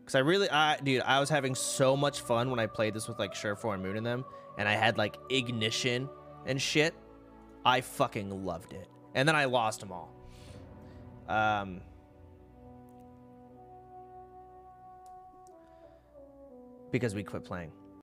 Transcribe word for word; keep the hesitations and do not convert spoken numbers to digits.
Because I really, I, dude, I was having so much fun when I played this with like Surefour and Moon in them, and I had like ignition and shit. I fucking loved it. And then I lost them all. Um, because we quit playing.